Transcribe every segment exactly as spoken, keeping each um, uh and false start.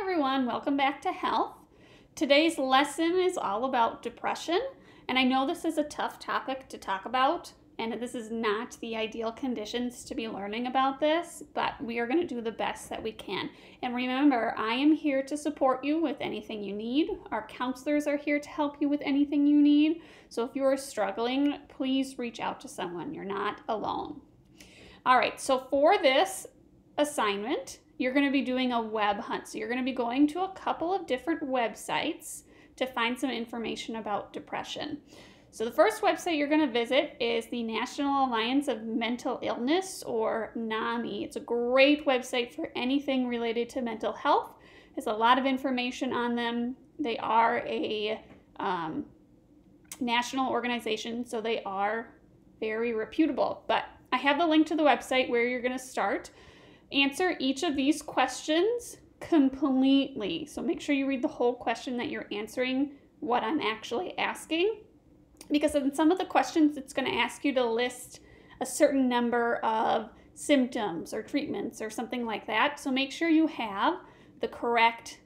everyone, welcome back to health. Today's lesson is all about depression, and I know this is a tough topic to talk about, and this is not the ideal conditions to be learning about this, but we are going to do the best that we can. And remember, I am here to support you with anything you need. Our counselors are here to help you with anything you need. So if you are struggling, please reach out to someone. You're not alone. All right, so for this assignment, you're going to be doing a web hunt. So you're going to be going to a couple of different websites to find some information about depression. So the first website you're going to visit is the National Alliance of Mental Illness, or NAMI. It's a great website for anything related to mental health. There's a lot of information on them. They are a um, national organization, so they are very reputable. But I have the link to the website where you're going to start. Answer each of these questions completely. So make sure you read the whole question that you're answering what I'm actually asking. Because in some of the questions, it's going to ask you to list a certain number of symptoms or treatments or something like that. So make sure you have the correct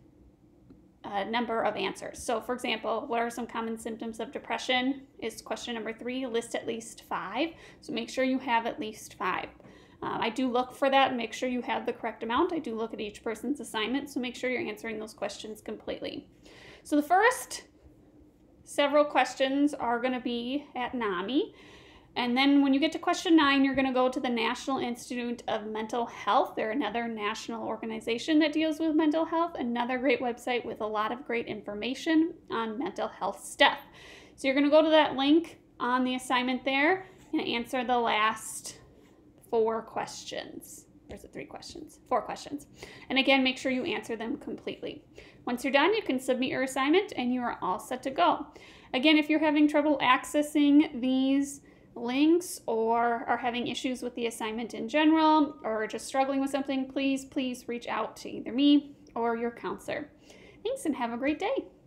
uh, number of answers. So for example, what are some common symptoms of depression is question number three. List at least five. So make sure you have at least five. Um, I do look for that and make sure you have the correct amount. I do look at each person's assignment, so make sure you're answering those questions completely. So the first several questions are going to be at NAMI. And then when you get to question nine, you're going to go to the National Institute of Mental Health. They're another national organization that deals with mental health, another great website with a lot of great information on mental health stuff. So you're going to go to that link on the assignment there and answer the last four questions. Or is it three questions? Four questions. And again, make sure you answer them completely. Once you're done, you can submit your assignment and you are all set to go. Again, if you're having trouble accessing these links or are having issues with the assignment in general or just struggling with something, please, please reach out to either me or your counselor. Thanks and have a great day.